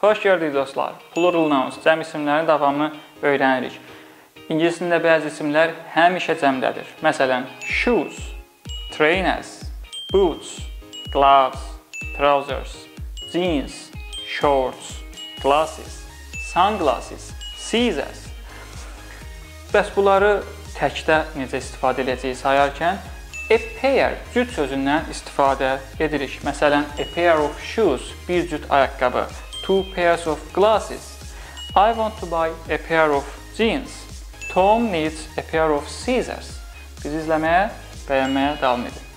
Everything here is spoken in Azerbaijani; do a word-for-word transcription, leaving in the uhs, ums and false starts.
Xoş gördük dostlar. Plural nouns, cəm isimlərin davamını öyrənirik. İngiliscəsində bəzi isimlər həmişə cəmdədir. Məsələn, shoes, trainers, boots, gloves, trousers, jeans, shorts, glasses, sunglasses, scissors. Bəs bunları təkdə necə istifadə edəcəyik sayarkən, a pair cüt sözündən istifadə edirik. Məsələn, a pair of shoes, bir cüt ayaqqabı. Two pairs of glasses. I want to buy a pair of jeans. Tom needs a pair of scissors. Bizi izləməyə, bəyənməyə davam edin.